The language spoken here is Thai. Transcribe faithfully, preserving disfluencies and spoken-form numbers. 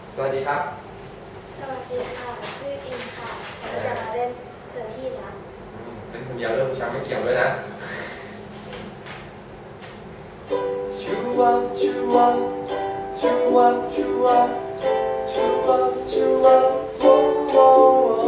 สวัสดีครับสวัสดีค่ะชื่ออินค่ะเราจะมาเล่นเธอที่รักเป็นคนเดียวเริ่มช้ำไม่เกี่ยวด้วยนะชูวับชูวับชูวับชูวับชูวับชูวับโว้โว้